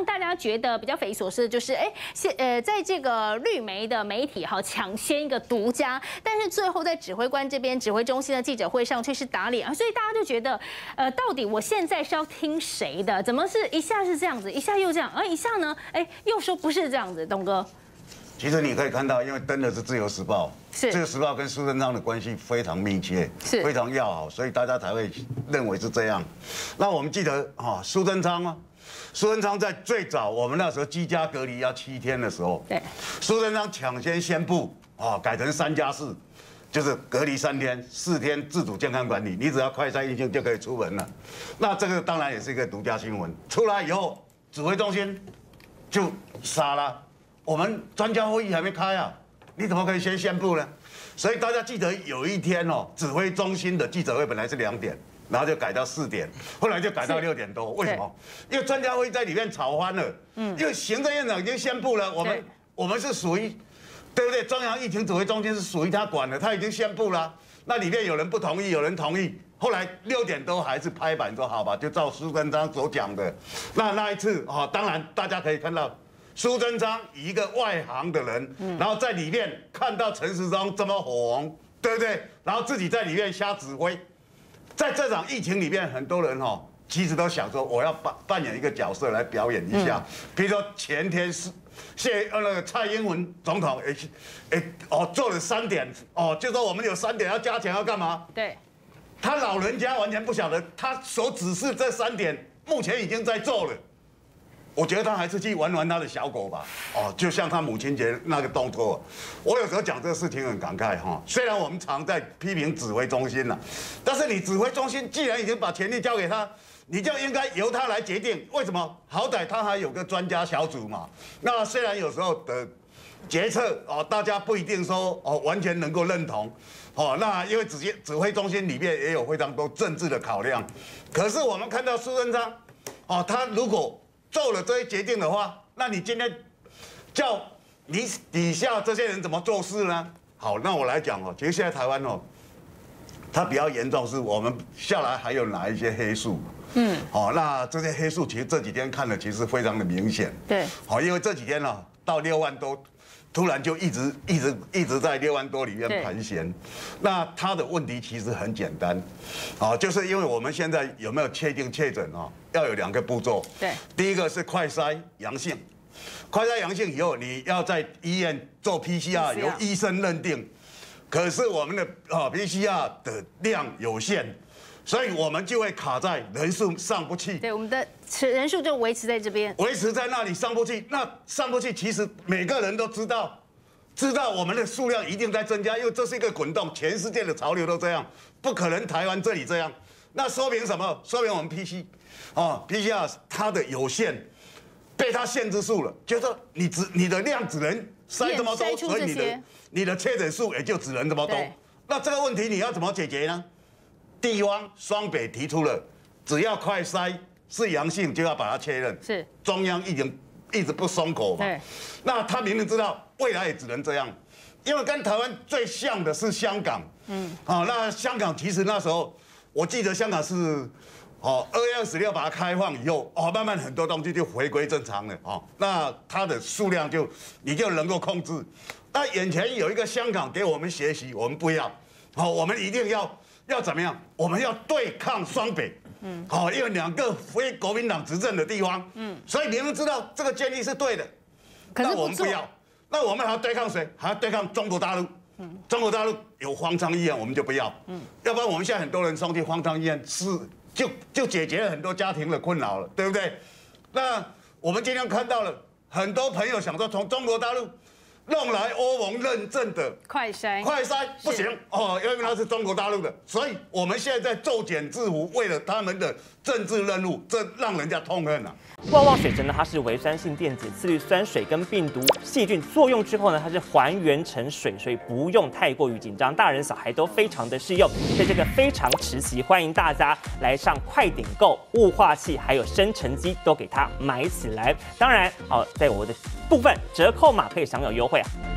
让大家觉得比较匪夷所思的就是，在这个绿媒的媒体抢先一个独家，但是最后在指挥官这边指挥中心的记者会上却是打脸啊，所以大家就觉得，到底我现在是要听谁的？怎么是一下是这样子，一下又这样，而一下呢，又说不是这样子，董哥。 其实你可以看到，因为登的是《自由时报》，《自由时报》跟苏贞昌的关系非常密切，非常要好，所以大家才会认为是这样。那我们记得苏贞昌啊，苏贞昌在最早我们那时候居家隔离要7天的时候，对，苏贞昌抢先宣布改成3+4，就是隔离3天，4天自主健康管理，你只要快筛阴性就可以出门了。那这个当然也是一个独家新闻。出来以后，指挥中心就傻了。我们专家会议还没开啊，你怎么可以先宣布呢？所以大家记得有一天指挥中心的记者会本来是2点，然后就改到4点，后来就改到6点多。为什么？因为专家会议在里面吵翻了。因为行政院长已经宣布了，我们是属于，对不对？中央疫情指挥中心是属于他管的，他已经宣布了。那里面有人不同意，有人同意。后来6点多还是拍板说好吧，就照苏贞昌所讲的。那一次当然大家可以看到。苏贞昌以一个外行的人，然后在里面看到陈时中这么红，对不对？然后自己在里面瞎指挥，在这场疫情里面，很多人其实都想说，我要扮演一个角色来表演一下。比如说前天是那个蔡英文总统做了3点就说我们有3点要加强要干嘛？对，他老人家完全不晓得，他所指示这3点目前已经在做了。我觉得他还是去玩他的小狗吧，就像他母亲节那个动作，我有时候讲这个事情很感慨虽然我们常在批评指挥中心但是你指挥中心既然已经把权力交给他，你就应该由他来决定。为什么？好歹他还有个专家小组嘛。那虽然有时候的决策大家不一定说完全能够认同那因为指挥中心里面也有非常多政治的考量。可是我们看到苏贞昌他如果做了这些决定的话，那你今天叫你底下这些人怎么做事呢？好，那我来讲其实现在台湾它比较严重是我们下来还有哪一些黑数？那这些黑数其实这几天看了其实非常的明显。对，因为这几天到6万多，突然就一直在6万多里面盘旋。那它的问题其实很简单，就是因为我们现在有没有确定确诊要有2个步骤。对，第一个是快筛阳性，快筛阳性以后，你要在医院做 PCR， 由医生认定。可是我们的PCR 的量有限，所以我们就会卡在人数上不去。对，我们的人数就维持在这边，维持在那里上不去。那上不去，其实每个人都知道我们的数量一定在增加，因为这是一个滚动，全世界的潮流都这样，不可能台湾这里这样。那说明什么？说明我们 PCR 它的有限，被它限制住了，就是说你的量只能筛这么多，所以你的确诊数也就只能这么多。那这个问题你要怎么解决呢？地方双北提出了，只要快筛是阳性就要把它确认。是中央已经一直不松口嘛。那他明明知道未来也只能这样，因为跟台湾最像的是香港。那香港其实那时候我记得香港是2月26把它开放以后，慢慢很多东西就回归正常了那它的数量你就能够控制。那眼前有一个香港给我们学习，我们不要，我们一定要怎么样？我们要对抗双北，因为2个非国民党执政的地方，所以你们知道这个建议是对的，那我们不要，那我们还要对抗谁？还要对抗中国大陆。中国大陆有方舱医院，我们就不要，要不然我们现在很多人送去方舱医院就解决了很多家庭的困扰了，对不对？那我们今天看到了很多朋友想说从中国大陆弄来欧盟认证的快筛不行因为它是中国大陆的，所以我们现在在骤减制服，为了他们的政治任务，这让人家痛恨啊。 旺旺水针呢，它是微酸性电子，次氯酸水跟病毒细菌作用之后呢，它是还原成水，所以不用太过于紧张，大人小孩都非常的适用。所以这个非常时期，欢迎大家来上快点购，雾化器还有生成机都给它买起来。当然在我的部分折扣码可以享有优惠啊。